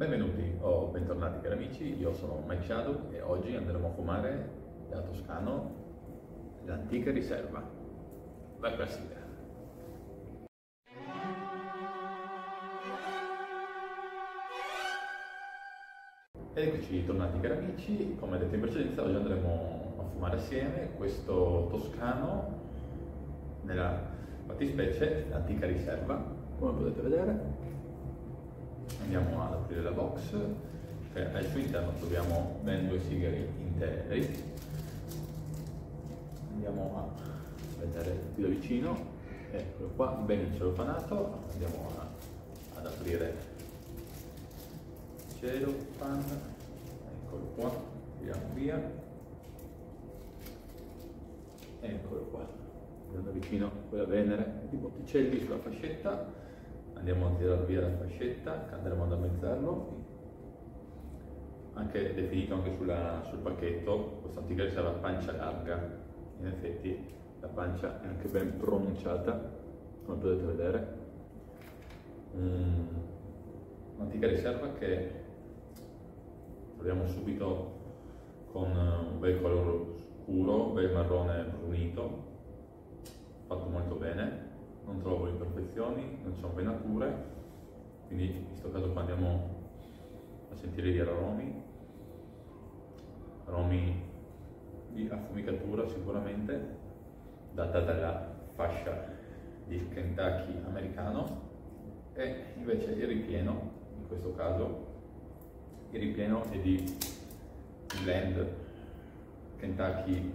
Benvenuti o bentornati cari amici, io sono Mike Shadow e oggi andremo a fumare da Toscano l'antica riserva, la classica. Ed eccoci tornati cari amici, come detto in precedenza oggi andremo a fumare assieme questo Toscano, nella fattispecie l'antica riserva, come potete vedere. Andiamo ad aprire la box, che al suo interno troviamo ben 2 sigari interi. Andiamo a vedere più da vicino, eccolo qua, ben il celofanato. Andiamo ad aprire il celofan, eccolo qua, tiriamo via, eccolo qua, da vicino quella Venere di Botticelli sulla fascetta. Andiamo a tirare via la fascetta, andremo ad ammezzarlo, anche definito anche sul pacchetto, questa antica riserva pancia larga. In effetti la pancia è anche ben pronunciata, come potete vedere. Un'antica riserva che troviamo subito con un bel colore scuro, un bel marrone brunito, fatto molto bene. Non trovo imperfezioni, non ci sono venature, quindi in questo caso qua andiamo a sentire gli aromi di affumicatura sicuramente, data dalla fascia di Kentucky americano, e invece il ripieno, in questo caso, il ripieno è di blend Kentucky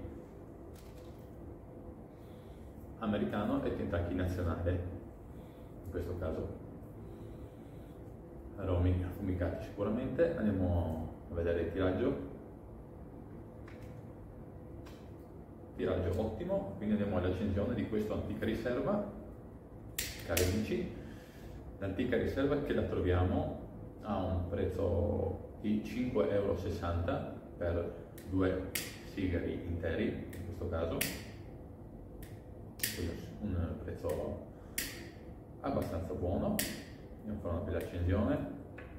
americano e Kentucky nazionale, in questo caso aromi affumicati sicuramente. Andiamo a vedere il tiraggio ottimo, quindi andiamo all'accensione di questa antica riserva, cari amici. L'antica riserva che la troviamo a un prezzo di 5,60 € per 2 sigari interi, in questo caso un prezzo abbastanza buono. Andiamo a fare una bella accensione.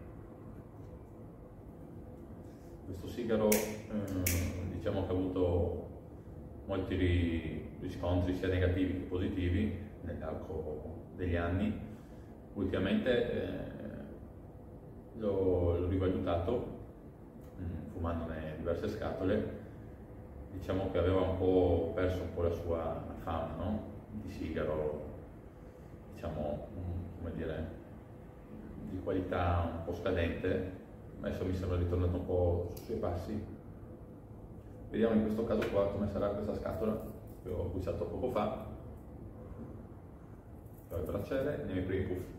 Questo sigaro diciamo che ha avuto molti riscontri sia negativi che positivi nell'arco degli anni. Ultimamente l'ho rivalutato fumandone diverse scatole. Diciamo che aveva un po' perso la sua fama, no? Di sigaro, diciamo, come dire, di qualità un po' scadente. Adesso mi sembra ritornato un po' sui suoi passi. Vediamo in questo caso qua come sarà questa scatola che ho acquistato poco fa. Il braciere, nei miei primi puffi.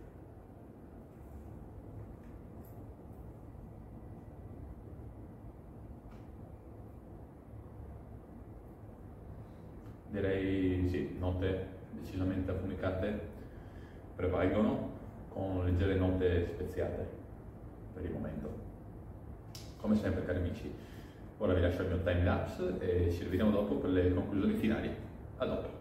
Direi sì, note decisamente affumicate prevalgono, con leggere note speziate per il momento. Come sempre cari amici, ora vi lascio il mio time lapse e ci rivediamo dopo per le conclusioni finali. A dopo!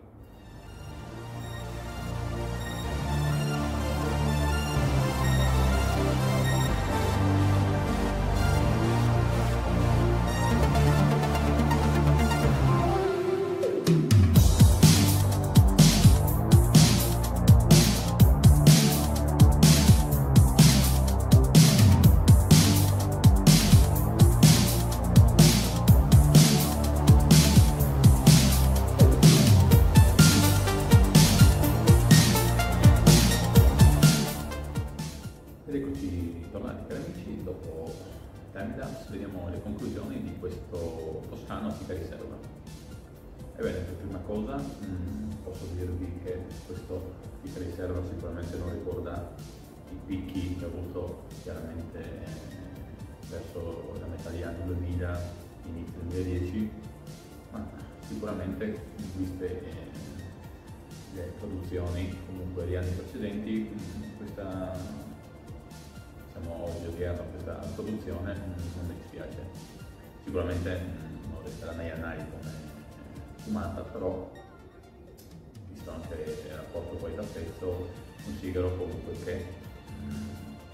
Ed eccoci tornati cari amici, dopo timelapse vediamo le conclusioni di questo Toscano antica riserva. Ebbene, per prima cosa posso dirvi che questo antica riserva sicuramente non ricorda i picchi che ha avuto chiaramente verso la metà degli anni 2000, inizio 2010, ma sicuramente viste le produzioni comunque degli anni precedenti, questa oggi odierno questa produzione non mi dispiace. Sicuramente non resterà nei annali come fumata, però visto anche il rapporto qualità-prezzo, un sigaro comunque che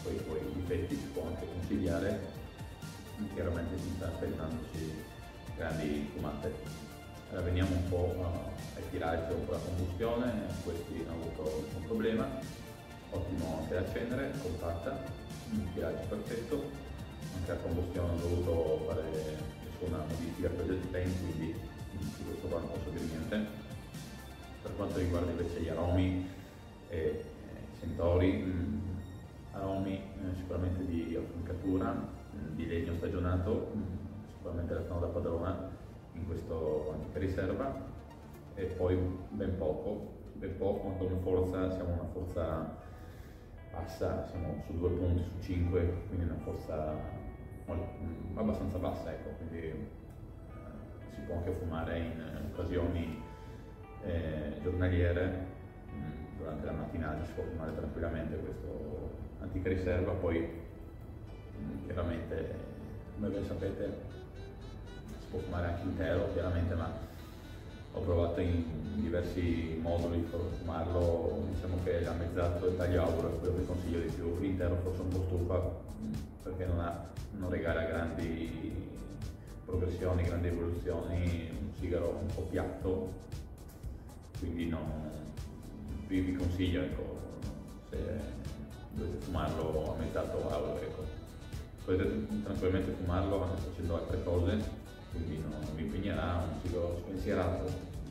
poi i suoi difetti si può anche consigliare, chiaramente senza aspettandoci grandi fumate. Allora, veniamo un po' ai tiraggi o alla combustione. Questi hanno avuto un problema, ottimo anche la cenere, compatta, un tiraggio perfetto, anche la combustione ho dovuto fare nessuna modifica per gli tempi, quindi su questo qua non posso dire niente. Per quanto riguarda invece gli aromi e i sentori, aromi sicuramente di affumicatura, di legno stagionato, sicuramente la fanno da padrona in questo antica riserva, e poi ben poco, ma come forza siamo una forza bassa, siamo su 2 punti su 5, quindi una forza abbastanza bassa, ecco, quindi si può anche fumare in occasioni giornaliere, durante la mattinata si può fumare tranquillamente questo antica riserva. Poi chiaramente, come ben sapete, si può fumare anche intero chiaramente, ma ho provato in diversi moduli per fumarlo, diciamo che la mezzato e taglio auro è quello che consiglio di più. L'intero forse un po' stufa perché non regala grandi progressioni, grandi evoluzioni, un sigaro un po' piatto, quindi vi consiglio, ecco, se dovete fumarlo a mezzato auro, ecco. Potete tranquillamente fumarlo anche facendo altre cose, quindi non vi impegnerà, un sigaro spensierato,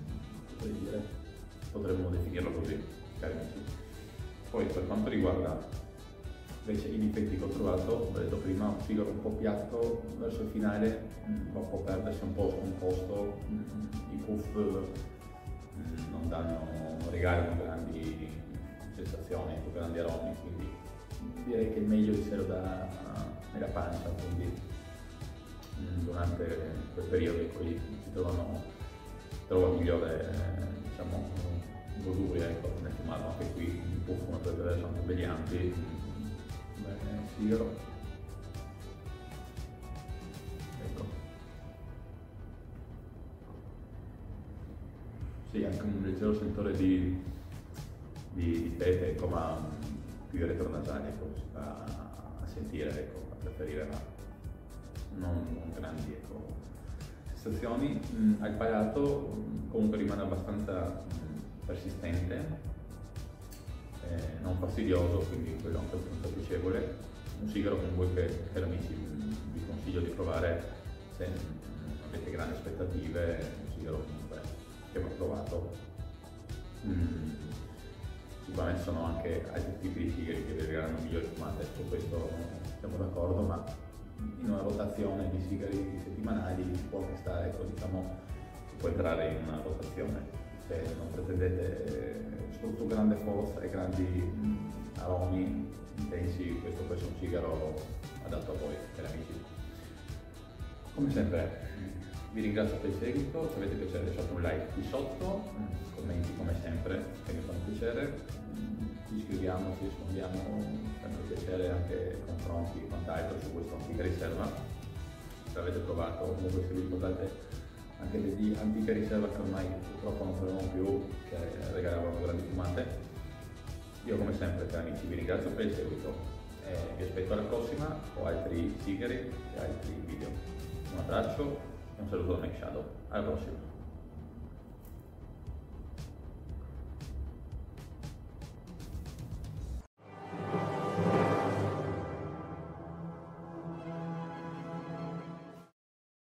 potremmo definirlo così, cari amici. Poi per quanto riguarda invece i difetti che ho trovato, ho detto prima, un sigaro un po' piatto, verso il finale può perdersi un po' scomposto, i puff non regalano grandi sensazioni, grandi aromi, quindi direi che è meglio di serlo nella pancia, quindi durante quel periodo in cui si trova migliore, diciamo, goduria, ecco, nel fumarlo. Anche qui il puff, come potete vedere, sono anche belli ampi, sigaro, ecco. Sì, anche un leggero sentore di pepe, ecco, ma più retronasale, ecco, si fa a sentire, ecco, a preferire, ma non grandi, ecco, sensazioni. Al palato comunque rimane abbastanza persistente, non fastidioso, quindi quello anche abbastanza piacevole. Un sigaro comunque che, cari amici, vi consiglio di provare se non avete grandi aspettative, un sigaro comunque che va provato. Sicuramente sono anche altri tipi di sigari che vi regalano migliori fumate, su questo siamo d'accordo, ma in una rotazione di sigari settimanali si può anche stare, ecco, diciamo, si può entrare in una rotazione. Se non pretendete soprattutto grande forza e grandi aromi intensi, questo può essere un sigaro adatto a voi, cari amici. Come sempre vi ringrazio per il seguito, se avete piacere lasciate un like qui sotto, commenti come sempre che mi fanno piacere, ci iscriviamo, ci rispondiamo, sempre piacere anche confronti e quant'altro su questa antica riserva. Se avete provato, comunque se vi ricordate anche degli antiche riserve che ormai purtroppo non troviamo più, che regalavano grandi fumate. Io come sempre, cari amici, vi ringrazio per il seguito e vi aspetto alla prossima con altri sigari e altri video. Un abbraccio e un saluto da Mike Shadow. Alla prossima!